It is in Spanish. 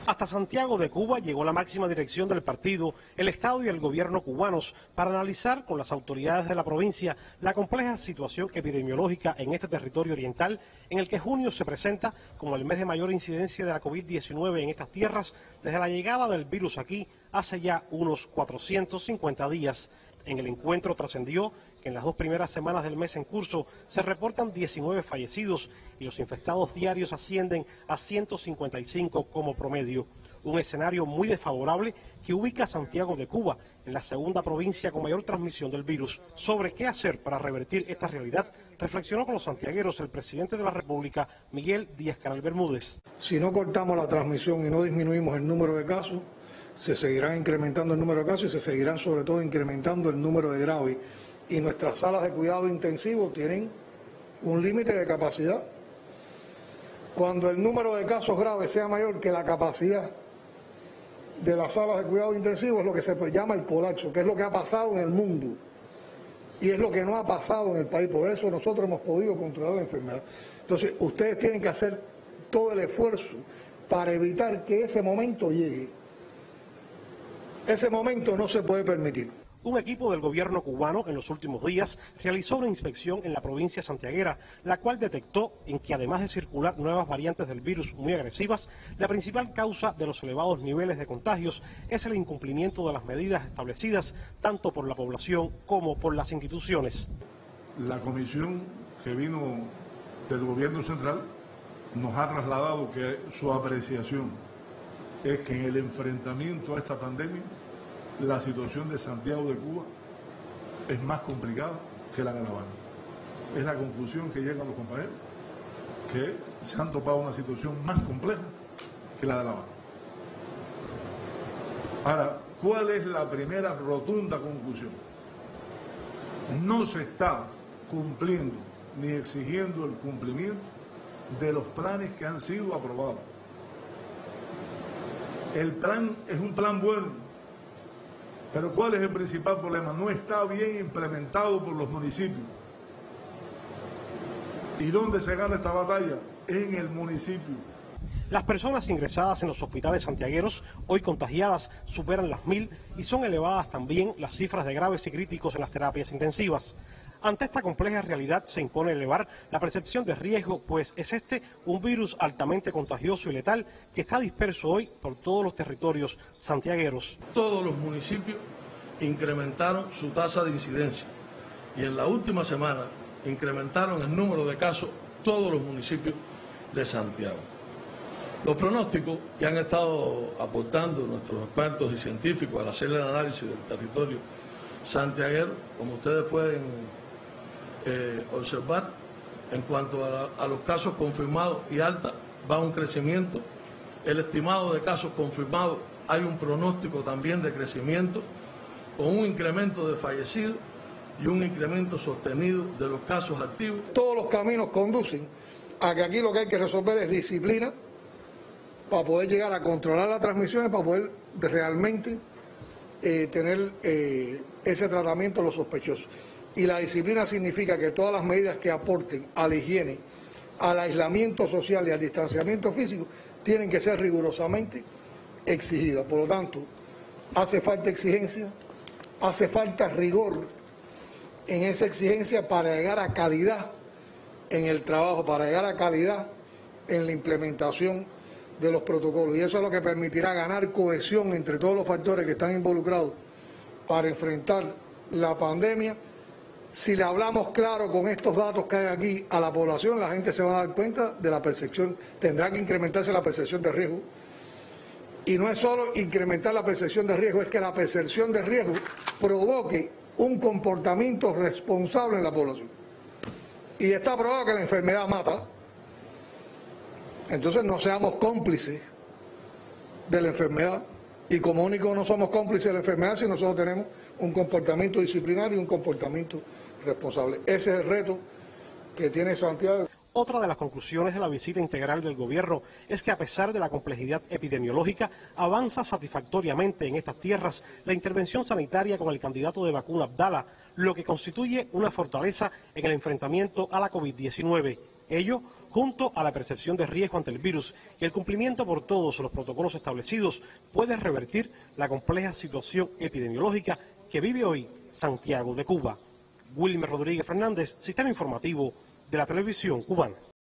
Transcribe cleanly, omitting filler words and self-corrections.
Hasta Santiago de Cuba llegó la máxima dirección del partido, el Estado y el gobierno cubanos para analizar con las autoridades de la provincia la compleja situación epidemiológica en este territorio oriental, en el que junio se presenta como el mes de mayor incidencia de la COVID-19 en estas tierras desde la llegada del virus aquí hace ya unos 450 días. En el encuentro trascendió que en las 2 primeras semanas del mes en curso se reportan 19 fallecidos y los infectados diarios ascienden a 155 como promedio. Un escenario muy desfavorable que ubica a Santiago de Cuba en la segunda provincia con mayor transmisión del virus. Sobre qué hacer para revertir esta realidad, reflexionó con los santiagueros el presidente de la República, Miguel Díaz-Canel Bermúdez. Si no cortamos la transmisión y no disminuimos el número de casos, se seguirán incrementando el número de casos y se seguirán sobre todo incrementando el número de graves. Y nuestras salas de cuidado intensivo tienen un límite de capacidad. Cuando el número de casos graves sea mayor que la capacidad de las salas de cuidado intensivo, es lo que se llama el colapso, que es lo que ha pasado en el mundo y es lo que no ha pasado en el país. Por eso nosotros hemos podido controlar la enfermedad. Entonces ustedes tienen que hacer todo el esfuerzo para evitar que ese momento llegue. Ese momento no se puede permitir. Un equipo del gobierno cubano en los últimos días realizó una inspección en la provincia santiaguera, la cual detectó en que además de circular nuevas variantes del virus muy agresivas, la principal causa de los elevados niveles de contagios es el incumplimiento de las medidas establecidas tanto por la población como por las instituciones. La comisión que vino del gobierno central nos ha trasladado que su apreciación es que en el enfrentamiento a esta pandemia la situación de Santiago de Cuba es más complicada que la de La Habana. Es la conclusión que llegan los compañeros, que se han topado una situación más compleja que la de La Habana. Ahora, ¿cuál es la primera rotunda conclusión? No se está cumpliendo ni exigiendo el cumplimiento de los planes que han sido aprobados. El plan es un plan bueno, pero ¿cuál es el principal problema? No está bien implementado por los municipios. ¿Y dónde se gana esta batalla? En el municipio. Las personas ingresadas en los hospitales santiagueros, hoy contagiadas, superan las 1000 y son elevadas también las cifras de graves y críticos en las terapias intensivas. Ante esta compleja realidad se impone elevar la percepción de riesgo, pues es un virus altamente contagioso y letal que está disperso hoy por todos los territorios santiagueros. Todos los municipios incrementaron su tasa de incidencia y en la última semana incrementaron el número de casos todos los municipios de Santiago. Los pronósticos que han estado aportando nuestros expertos y científicos al hacer el análisis del territorio santiaguero, como ustedes pueden observar, en cuanto a los casos confirmados y alta, va un crecimiento. El estimado de casos confirmados, hay un pronóstico también de crecimiento, con un incremento de fallecidos y un incremento sostenido de los casos activos. Todos los caminos conducen a que aquí lo que hay que resolver es disciplina para poder llegar a controlar las transmisiones, para poder realmente tener ese tratamiento a los sospechosos. Y la disciplina significa que todas las medidas que aporten a la higiene, al aislamiento social y al distanciamiento físico tienen que ser rigurosamente exigidas. Por lo tanto, hace falta exigencia, hace falta rigor en esa exigencia para llegar a calidad en el trabajo, para llegar a calidad en la implementación de los protocolos. Y eso es lo que permitirá ganar cohesión entre todos los factores que están involucrados para enfrentar la pandemia. Si le hablamos claro con estos datos que hay aquí a la población, la gente se va a dar cuenta de la percepción, tendrá que incrementarse la percepción de riesgo. Y no es solo incrementar la percepción de riesgo, es que la percepción de riesgo provoque un comportamiento responsable en la población. Y está probado que la enfermedad mata. Entonces no seamos cómplices de la enfermedad. Y como único no somos cómplices de la enfermedad si nosotros tenemos un comportamiento disciplinario y un comportamiento responsable. Ese es el reto que tiene Santiago. Otra de las conclusiones de la visita integral del gobierno es que a pesar de la complejidad epidemiológica, avanza satisfactoriamente en estas tierras la intervención sanitaria con el candidato de vacuna Abdala, lo que constituye una fortaleza en el enfrentamiento a la COVID-19. Ello junto a la percepción de riesgo ante el virus y el cumplimiento por todos los protocolos establecidos, puede revertir la compleja situación epidemiológica que vive hoy Santiago de Cuba. Wilmer Rodríguez Fernández, Sistema Informativo de la Televisión Cubana.